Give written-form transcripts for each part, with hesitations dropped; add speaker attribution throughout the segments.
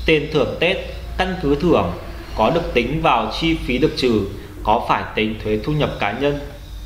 Speaker 1: Tiền thưởng Tết, căn cứ thưởng có được tính vào chi phí được trừ, có phải tính thuế thu nhập cá nhân.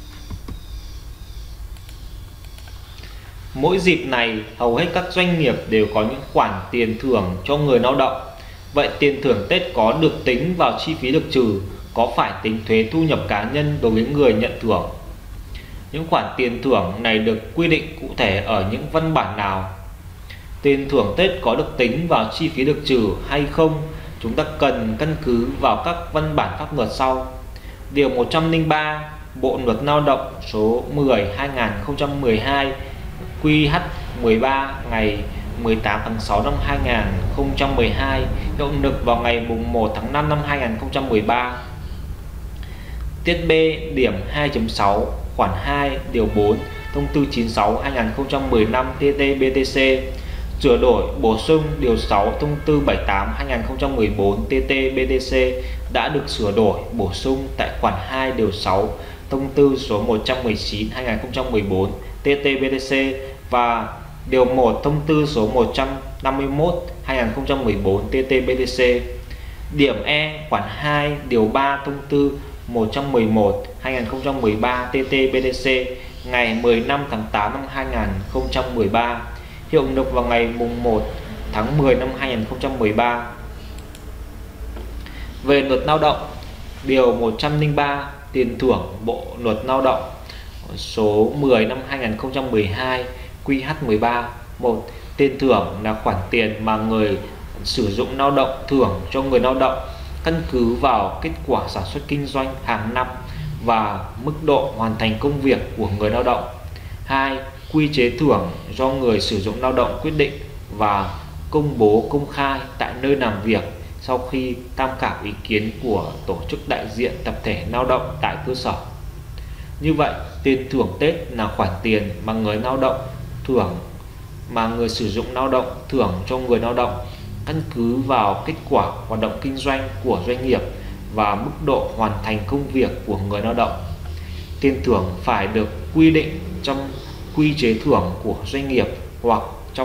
Speaker 1: Mỗi dịp này, hầu hết các doanh nghiệp đều có những khoản tiền thưởng cho người lao động. Vậy tiền thưởng Tết có được tính vào chi phí được trừ, có phải tính thuế thu nhập cá nhân đối với người nhận thưởng? Những khoản tiền thưởng này được quy định cụ thể ở những văn bản nào? Tiền thưởng Tết có được tính vào chi phí được trừ hay không? Chúng ta cần căn cứ vào các văn bản pháp luật sau. Điều 103 Bộ Luật Lao động số 10/2012 QH13 ngày 18 tháng 6 năm 2012 hiệu lực vào ngày 1 tháng 5 năm 2013. Tiết B điểm 2.6 khoản 2 điều 4 Thông tư 96/2015 TT-BTC sửa đổi bổ sung điều 6 Thông tư 78/2014 TT-BTC đã được sửa đổi bổ sung tại khoản 2 điều 6 Thông tư số 119/2014 TT-BTC và điều 1 Thông tư số 151/2014 TT-BTC. Điểm E khoản 2 điều 3 Thông tư 111/2013 TT-BTC ngày 15 tháng 8 năm 2013 hiệu lực vào ngày 1 tháng 10 năm 2013. Về luật lao động, điều 103 tiền thưởng Bộ Luật Lao động số 10 năm 2012 QH13. 1. Tiền thưởng là khoản tiền mà người sử dụng lao động thưởng cho người lao động căn cứ vào kết quả sản xuất kinh doanh hàng năm và mức độ hoàn thành công việc của người lao động. 2. Quy chế thưởng do người sử dụng lao động quyết định và công bố công khai tại nơi làm việc sau khi tham khảo ý kiến của tổ chức đại diện tập thể lao động tại cơ sở. Như vậy, tiền thưởng Tết là khoản tiền mà người sử dụng lao động thưởng cho người lao động căn cứ vào kết quả hoạt động kinh doanh của doanh nghiệp và mức độ hoàn thành công việc của người lao động. Tiền thưởng phải được quy định trong quy chế thưởng của doanh nghiệp hoặc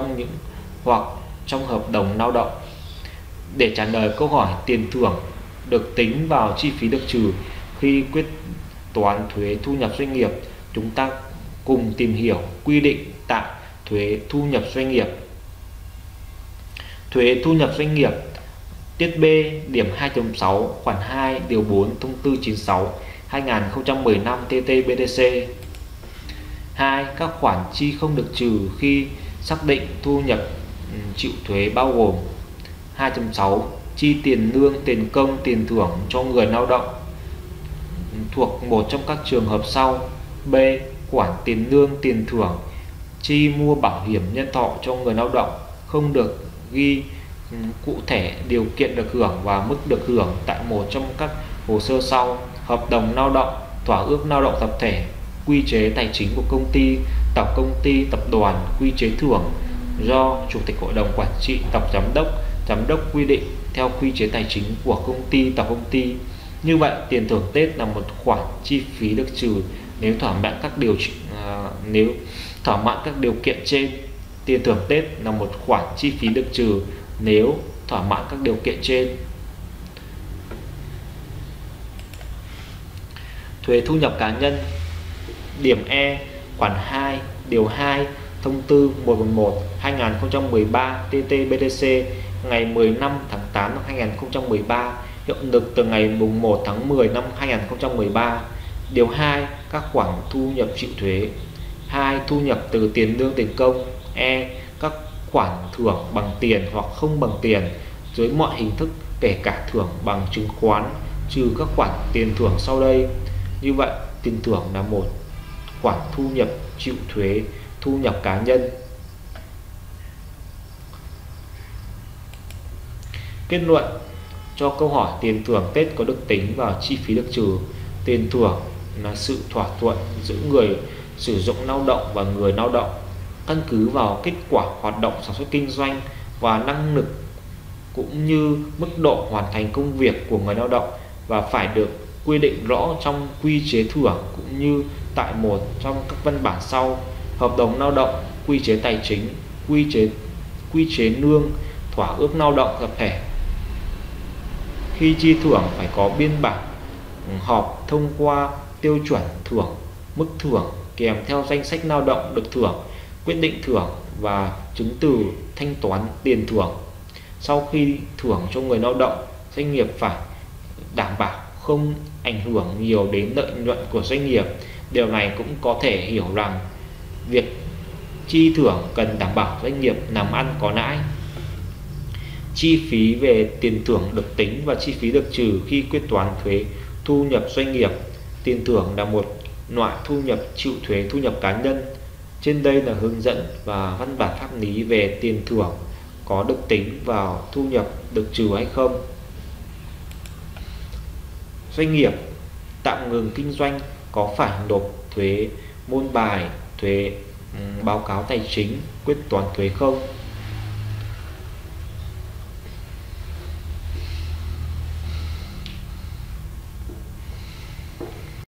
Speaker 1: trong hợp đồng lao động. Để trả lời câu hỏi tiền thưởng được tính vào chi phí được trừ khi quyết toán thuế thu nhập doanh nghiệp, chúng ta cùng tìm hiểu quy định tại thuế thu nhập doanh nghiệp. Thuế thu nhập doanh nghiệp, tiết B điểm 2.6 khoản 2 điều 4 Thông tư 96/2015 TT-BTC. 2. Các khoản chi không được trừ khi xác định thu nhập chịu thuế bao gồm: 2.6 chi tiền lương, tiền công, tiền thưởng cho người lao động thuộc một trong các trường hợp sau. B. Khoản tiền lương, tiền thưởng chi mua bảo hiểm nhân thọ cho người lao động không được ghi cụ thể điều kiện được hưởng và mức được hưởng tại một trong các hồ sơ sau: hợp đồng lao động, thỏa ước lao động tập thể, quy chế tài chính của công ty, tập đoàn, quy chế thưởng do chủ tịch hội đồng quản trị, giám đốc quy định theo quy chế tài chính của công ty, tổng công ty. Như vậy, tiền thưởng Tết là một khoản chi phí được trừ nếu thỏa mãn các điều kiện trên. Tiền thưởng Tết là một khoản chi phí được trừ nếu thỏa mãn các điều kiện trên. Thuế thu nhập cá nhân. Điểm E khoản 2 điều 2 Thông tư 111/2013 TT-BTC ngày 15 tháng 8 năm 2013 hiệu lực từ ngày 1 tháng 10 năm 2013. Điều 2 các khoản thu nhập chịu thuế. 2. Thu nhập từ tiền lương, tiền công. E. Các khoản thưởng bằng tiền hoặc không bằng tiền dưới mọi hình thức, kể cả thưởng bằng chứng khoán, trừ các khoản tiền thưởng sau đây. Như vậy, tiền thưởng là một khoản thu nhập chịu thuế thu nhập cá nhân. Kết luận cho câu hỏi tiền thưởng Tết có được tính vào chi phí được trừ. Tiền thưởng là sự thỏa thuận giữa người sử dụng lao động và người lao động căn cứ vào kết quả hoạt động sản xuất kinh doanh và năng lực cũng như mức độ hoàn thành công việc của người lao động, và phải được quy định rõ trong quy chế thưởng cũng như tại một trong các văn bản sau: hợp đồng lao động, quy chế tài chính, quy chế lương, thỏa ước lao động tập thể. Khi chi thưởng phải có biên bản họp thông qua tiêu chuẩn thưởng, mức thưởng kèm theo danh sách lao động được thưởng, quyết định thưởng và chứng từ thanh toán tiền thưởng. Sau khi thưởng cho người lao động, doanh nghiệp phải đảm bảo không ảnh hưởng nhiều đến lợi nhuận của doanh nghiệp. Điều này cũng có thể hiểu rằng việc chi thưởng cần đảm bảo doanh nghiệp làm ăn có lãi. Chi phí về tiền thưởng được tính và chi phí được trừ khi quyết toán thuế thu nhập doanh nghiệp. Tiền thưởng là một loại thu nhập chịu thuế thu nhập cá nhân. Trên đây là hướng dẫn và văn bản pháp lý về tiền thưởng có được tính vào thu nhập được trừ hay không. Doanh nghiệp tạm ngừng kinh doanh có phải nộp thuế môn bài, thuế báo cáo tài chính, quyết toán thuế không?